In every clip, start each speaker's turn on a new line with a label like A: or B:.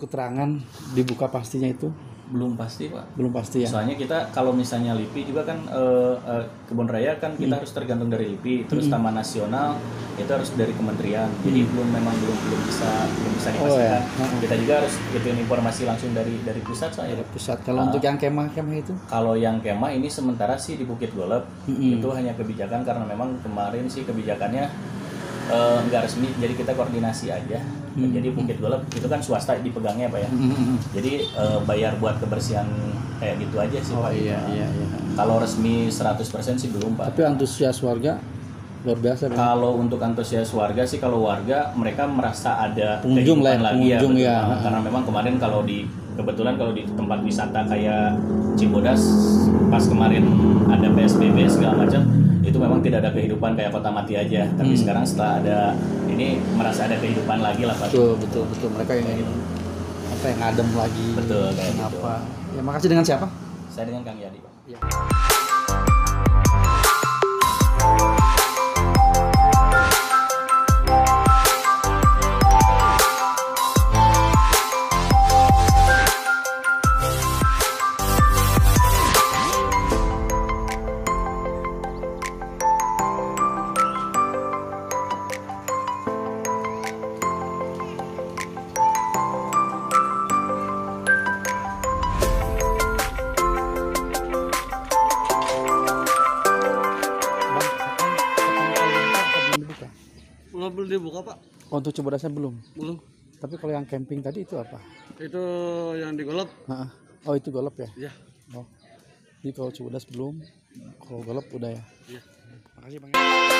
A: keterangan dibuka pastinya itu?
B: Belum pasti Pak.
A: Belum pasti ya.
B: Soalnya kita kalau misalnya LIPI juga kan kebun raya kan kita harus tergantung dari LIPI, terus Taman Nasional itu harus dari kementerian. Jadi belum bisa dipastikan. Kita juga harus ikutin informasi langsung dari pusat soalnya.
A: Dari pusat. Kalau untuk yang kemah itu?
B: Kalau yang kemah ini sementara sih di Bukit Golep. Itu hanya kebijakan karena memang kemarin sih kebijakannya nggak resmi, jadi kita koordinasi aja. Jadi Bukit Golep itu kan swasta dipegangnya Pak ya. Jadi bayar buat kebersihan kayak gitu aja sih Pak.
A: Iya.
B: Kalau resmi 100% sih belum Pak.
A: Tapi antusias warga luar biasa Pak.
B: Kalau untuk antusias warga sih, kalau warga mereka merasa ada
A: pengunjung
B: kehidupan lagi ya.
A: Karena
B: memang kemarin kebetulan kalau di tempat wisata kayak Cibodas pas kemarin ada PSBB segala macam, itu memang tidak ada kehidupan, kayak kota mati aja. Tapi sekarang setelah ada ini merasa ada kehidupan lagi lah Pak.
A: Betul. Mereka yang yang adem lagi.
B: Betul kayak gitu.
A: Ya, makasih. Dengan siapa?
B: Saya dengan Kang Yadi Pak.
A: Ya.
C: Belum dibuka Pak.
A: Untuk Cibodasnya belum. Tapi kalau yang camping tadi itu apa?
C: Itu yang di Golep.
A: Oh itu Golep ya?
C: Iya.
A: Oh. Jadi kalau Cibodas belum, kalau Golep udah ya?
C: Iya.
A: Makasih Bang.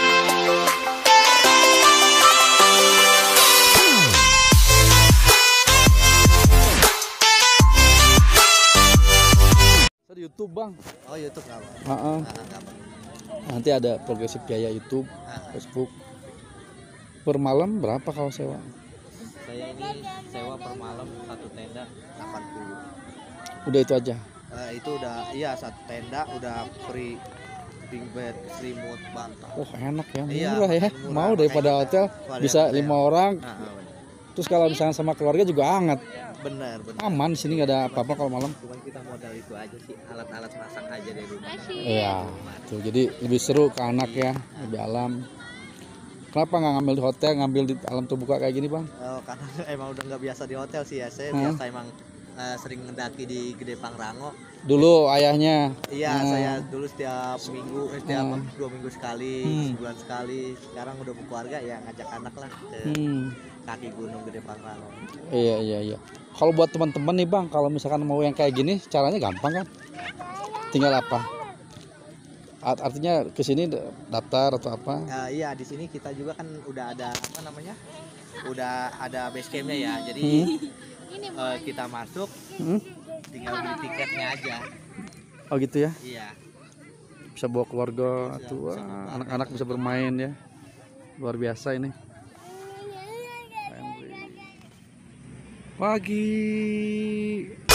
A: Di YouTube Bang.
D: Oh YouTube nggak Pak?
A: Nanti ada progresif biaya YouTube, Facebook. Per malam berapa kalau sewa?
D: Saya ini sewa per malam satu tenda 80.
A: Udah itu aja?
D: Itu udah, iya, satu tenda udah free bing bed, selimut, bantal.
A: Oh enak ya,
D: Iya,
A: murah ya.
D: murah.
A: Mau daripada hotel bisa 5 orang. Terus kalau misalnya sama keluarga juga hangat.
D: Bener.
A: Aman, di sini nggak ada apa-apa kalau malam.
D: Cuman kita modal itu aja sih, alat-alat masak aja dari rumah.
A: Iya, tuh jadi lebih seru ke anak ya, lebih alam. Kenapa nggak ngambil di hotel, ngambil di alam terbuka kayak gini Bang?
D: Karena emang udah nggak biasa di hotel sih ya. Saya biasa emang sering ngedaki di Gede Pangrango.
A: Dulu ayahnya?
D: Iya, saya dulu setiap minggu, setiap 2 minggu sekali, sebulan sekali. Sekarang udah berkeluarga ya, ngajak anak lah ke kaki gunung Gede Pangrango.
A: Iya. Kalau buat teman-teman nih Bang, kalau misalkan mau yang kayak gini, caranya gampang kan? Tinggal apa? Artinya ke sini daftar atau apa?
D: Iya, di sini kita juga kan udah ada apa namanya? Udah ada base campnya ya. Jadi kita masuk, tinggal beli tiketnya aja.
A: Oh gitu ya?
D: Iya.
A: Bisa bawa keluarga, tuh anak-anak bisa bermain ya. Luar biasa ini. Pagi.